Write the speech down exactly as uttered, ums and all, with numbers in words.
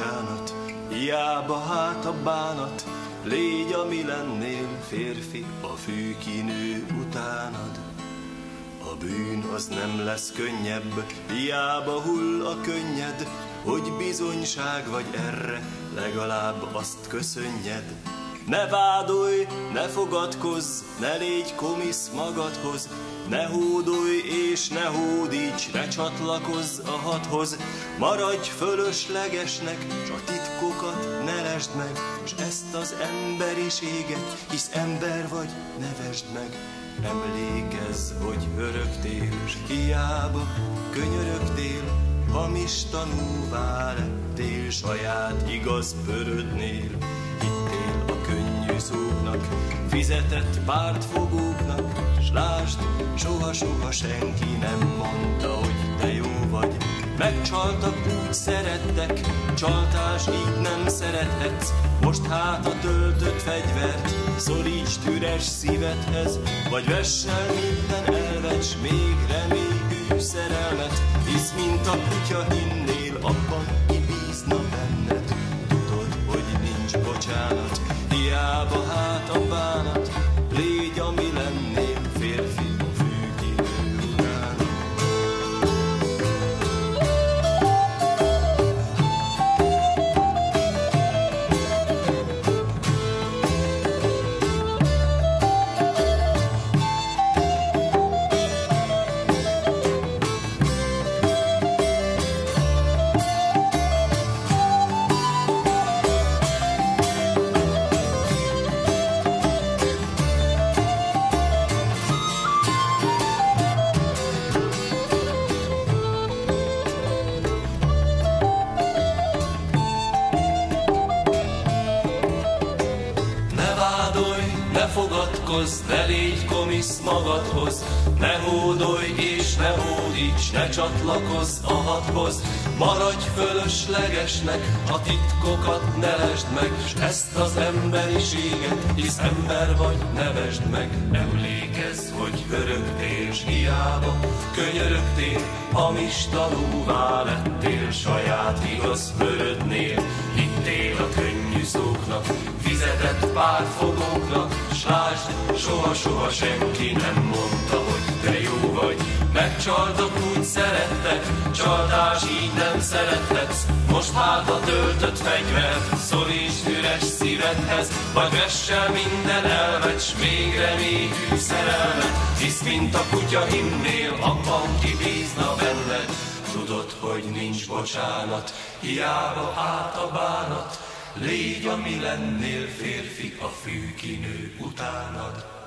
bocsánat, hiába hát a bánat, légy, ami lennél, férfi, a fű kinő utánad. A bűn az nem lesz könnyebb, hiába hull a könnyed, hogy bizonyság vagy erre, legalább azt köszönjed. Ne vádolj, ne fogadkozz, ne légy komisz magadhoz, ne hódolj és ne hódíts, ne csatlakozz a hathoz. Maradj fölöslegesnek, s a titkokat ne lesd meg, s ezt az emberiséget, hisz ember vagy, nevesd meg. Emlékezz, hogy öröktél, s hiába könyörögtél, hamis tanúvá lettél, saját igaz bőrödnél. Hittél a könnyű szóknak, fizetett pártfogóknak, s lásd, soha-soha senki nem mondta, hogy te jó vagy. Megcsaltak, úgy szerettek, csaltás, így nem szerethetsz. Most hát a töltött fegyvert szorítsd üres szívedhez, vagy vess el minden elvet, s még remélyű szerelmet, hisz mint a kutya hinnél abban, ki bízna benned. Tudod, hogy nincs bocsánat, hiába hát a bánat, légy, ami lennél, férfi, fű kinő utánad. Ne fogadkozz, ne légy komisz magadhoz, ne hódolj és ne hódíts, ne csatlakozz a hathoz. Maradj fölöslegesnek, a titkokat ne lesd meg, s ezt az emberiséget, hisz ember vagy, nevesd meg. Emlékezz, hogy öröktél, s hiába könyörögtél, hamis tanúvá lettél, saját igaz bőrödnél. Hittél a könnyű szóknak, fizetett pártfogóknak, s lásd, soha-soha senki nem mondta, hogy te jó vagy. Megcsaltak, úgy szerettek, csaltás, így nem szerethetsz. Most hát a töltött fegyvert szorítsd üres szívedhez, vagy vess el minden elvet, s még remélyű szerelmet, hisz mint a kutya hinnél abban, ki bízna benned. Tudod, hogy nincs bocsánat, hiába át a bánat, légy, ami lennél, férfi, a fű kinő utánad.